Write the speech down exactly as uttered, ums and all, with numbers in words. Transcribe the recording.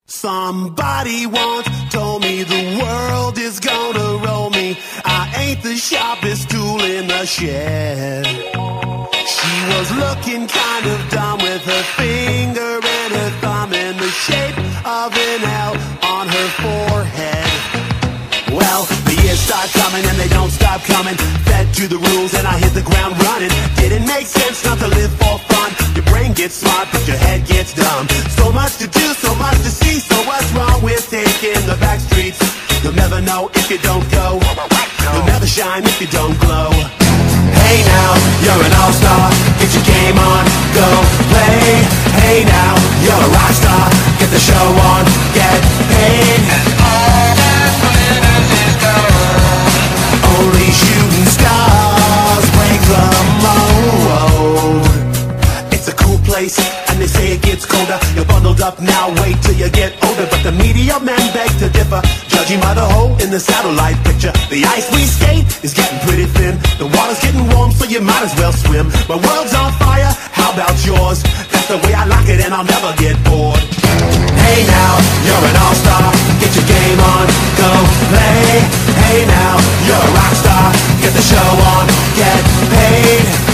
Somebody once told me the world is gonna roll me. I ain't the sharpest tool in the shed. She was looking kind of dumb with her finger and her thumb in the shape of an L on her forehead. Well, the years start coming and they don't stop coming. Fed to the rules and I hit the ground running. Didn't make sense not to live for fun. Your brain gets smart but your head gets dumb. So much to do, so much to see. So what's wrong with taking the back streets? You'll never know if you don't go. You'll never shine if you don't glow. Hey now, you're an all-star. Get your game on, go play. Hey now, you're a rock star. Get the show on, get paid. And all that glitters is gold. Only shooting stars break the mold. It's a cool place, and they say it gets colder. You're bundled up now, wait till you get older. But the media men beg to differ, judging by the hole in the satellite picture. The ice we skate is getting pretty thin. The water's getting warm, so you might as well swim. My world's on fire, how about yours? That's the way I like it, and I'll never get bored. Hey now, you're an all-star. Get your game on, go play. Hey now, you're a rock star. Get the show on, get paid.